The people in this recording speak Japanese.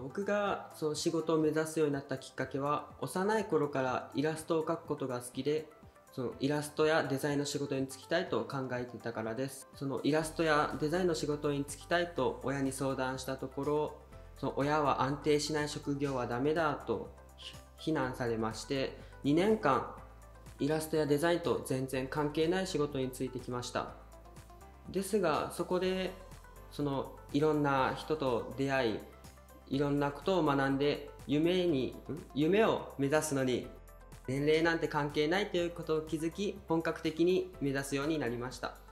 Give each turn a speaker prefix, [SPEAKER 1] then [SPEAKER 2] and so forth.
[SPEAKER 1] 僕が仕事を目指すようになったきっかけは、幼い頃からイラストを描くことが好きで、そのイラストやデザインの仕事に就きたいと考えていたからです。そのイラストやデザインの仕事に就きたいと親に相談したところ、その親は安定しない職業はダメだと非難されまして、2年間イラストやデザインと全然関係ない仕事に就いてきました。ですがそこでいろんな人と出会い、いろんなことを学んで夢を目指すのに年齢なんて関係ないということを気づき、本格的に目指すようになりました。